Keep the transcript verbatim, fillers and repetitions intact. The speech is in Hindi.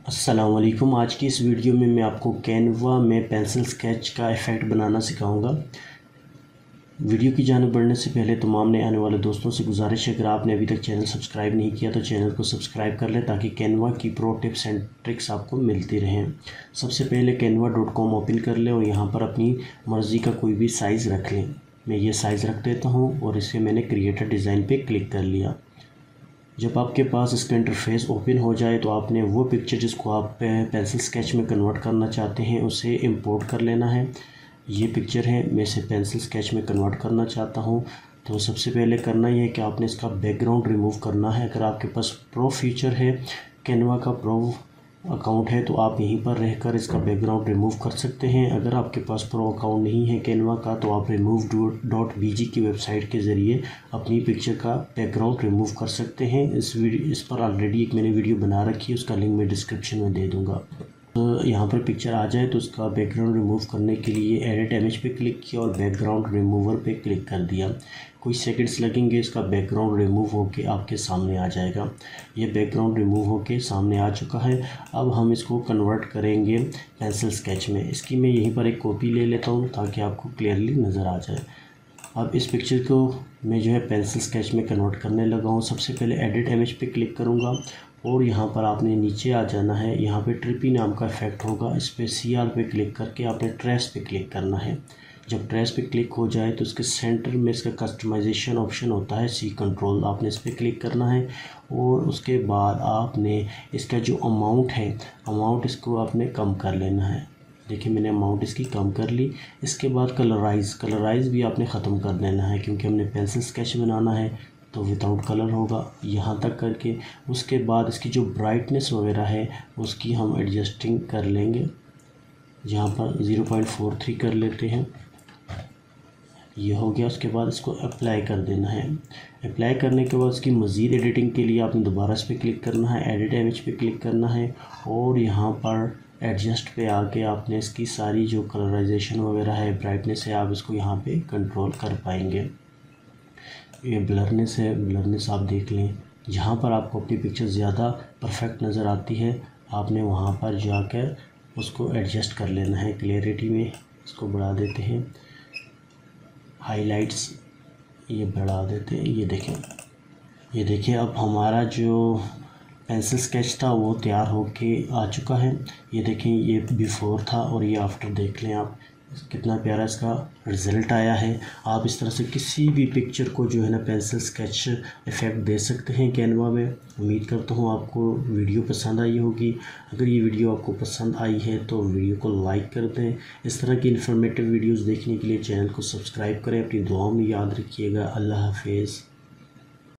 अस्सलामुअलैकुम। आज की इस वीडियो में मैं आपको कैनवा में पेंसिल स्केच का इफ़ेक्ट बनाना सिखाऊंगा। वीडियो की जानिब बढ़ने से पहले तमाम नए आने वाले दोस्तों से गुजारिश है, अगर आपने अभी तक चैनल सब्सक्राइब नहीं किया तो चैनल को सब्सक्राइब कर लें ताकि कैनवा की प्रो टिप्स एंड ट्रिक्स आपको मिलती रहें। सबसे पहले कैनवा डॉट कॉम ओपन कर लें और यहाँ पर अपनी मर्ज़ी का कोई भी साइज़ रख लें। मैं ये साइज़ रख देता हूँ और इसे मैंने क्रिएटर डिज़ाइन पर क्लिक कर लिया। जब आपके पास इसका इंटरफेस ओपन हो जाए तो आपने वो पिक्चर जिसको आप पेंसिल स्केच में कन्वर्ट करना चाहते हैं उसे इंपोर्ट कर लेना है। ये पिक्चर है, मैं इसे पेंसिल स्केच में कन्वर्ट करना चाहता हूँ। तो सबसे पहले करना ये है कि आपने इसका बैकग्राउंड रिमूव करना है। अगर आपके पास प्रो फीचर है, कैनवा का प्रो अकाउंट है, तो आप यहीं पर रहकर इसका बैकग्राउंड रिमूव कर सकते हैं। अगर आपके पास प्रो अकाउंट नहीं है कैनवा का तो आप रिमूव डॉट बीजी की वेबसाइट के ज़रिए अपनी पिक्चर का बैकग्राउंड रिमूव कर सकते हैं। इस वीडियो इस पर ऑलरेडी एक मैंने वीडियो बना रखी है, उसका लिंक मैं डिस्क्रिप्शन में दे दूँगा। तो यहाँ पर पिक्चर आ जाए तो उसका बैकग्राउंड रिमूव करने के लिए एडिट इमेज पे क्लिक किया और बैकग्राउंड रिमूवर पे क्लिक कर दिया। कुछ सेकंड्स लगेंगे, इसका बैकग्राउंड रिमूव होके आपके सामने आ जाएगा। ये बैकग्राउंड रिमूव होके सामने आ चुका है। अब हम इसको कन्वर्ट करेंगे पेंसिल स्केच में। इसकी मैं यहीं पर एक कॉपी ले लेता हूँ ताकि आपको क्लियरली नज़र आ जाए। अब इस पिक्चर को मैं जो है पेंसिल स्केच में कन्वर्ट करने लगा हूँ। सबसे पहले एडिट इमेज पे क्लिक करूँगा और यहाँ पर आपने नीचे आ जाना है। यहाँ पे ट्रिपी नाम का इफेक्ट होगा, इस पर सी आर पे क्लिक करके आपने ट्रेस पे क्लिक करना है। जब ट्रेस पे क्लिक हो जाए तो इसके सेंटर में इसका कस्टमाइजेशन ऑप्शन होता है, सी कंट्रोल, आपने इस पर क्लिक करना है और उसके बाद आपने इसका जो अमाउंट है अमाउंट इसको आपने कम कर लेना है। देखिए मैंने अमाउंट इसकी कम कर ली। इसके बाद कलराइज़ कलराइज़ भी आपने ख़त्म कर देना है क्योंकि हमने पेंसिल स्केच बनाना है तो विदाउट कलर होगा, यहाँ तक करके। उसके बाद इसकी जो ब्राइटनेस वगैरह है उसकी हम एडजस्टिंग कर लेंगे। यहाँ पर ज़ीरो पॉइंट फोर थ्री कर लेते हैं, ये हो गया। उसके बाद इसको अप्लाई कर देना है। अप्लाई करने के बाद इसकी मज़ीद एडिटिंग के लिए आपने दोबारा इस पर क्लिक करना है, एडिट इमेज पे क्लिक करना है और यहाँ पर एडजस्ट पे आके आपने इसकी सारी जो कलराइजेशन वगैरह है, ब्राइटनेस है, आप इसको यहाँ पे कंट्रोल कर पाएंगे। ये ब्लरनेस है, ब्लरनेस आप देख लें। जहाँ पर आपको अपनी पिक्चर ज़्यादा परफेक्ट नज़र आती है आपने वहाँ पर जाकर उसको एडजस्ट कर लेना है। क्लियरिटी में इसको बढ़ा देते हैं, हाइलाइट्स ये बढ़ा देते हैं। ये देखें ये देखें अब हमारा जो पेंसिल स्केच था वो तैयार होके आ चुका है। ये देखें, ये बिफ़ोर था और ये आफ्टर देख लें आप, कितना प्यारा इसका रिज़ल्ट आया है। आप इस तरह से किसी भी पिक्चर को जो है ना पेंसिल स्केच इफ़ेक्ट दे सकते हैं कैनवा में। उम्मीद करता हूँ आपको वीडियो पसंद आई होगी। अगर ये वीडियो आपको पसंद आई है तो वीडियो को लाइक कर दें। इस तरह की इन्फॉर्मेटिव वीडियोज़ देखने के लिए चैनल को सब्सक्राइब करें। अपनी दुआओं में याद रखिएगा। अल्लाह हाफिज़।